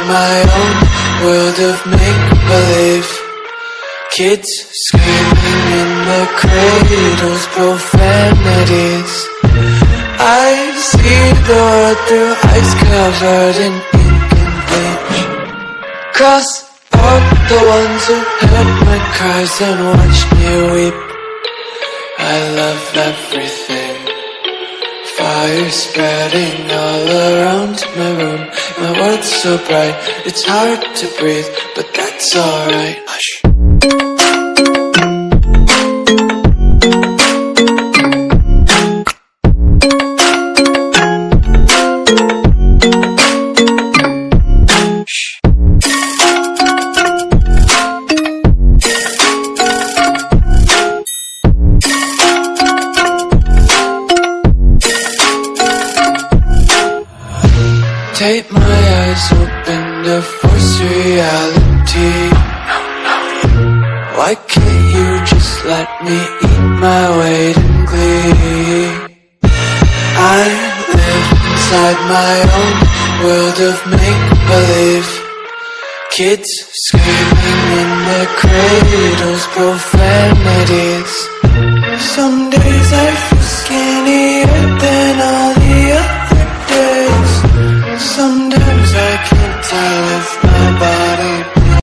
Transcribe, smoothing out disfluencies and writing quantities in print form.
my own world of make-believe. Kids screaming in the cradles, profanities. I see the world through eyes covered in ink and bleach. Cross out the ones who heard my cries and watched me weep. I love everything. Fire spreading all around my room. My world's so bright, it's hard to breathe, but that's alright. Hush. Tape my eyes open to force reality. Why can't you just let me eat my weight in glee? I live inside my own world of make-believe. Kids screaming in their cradles, profanity.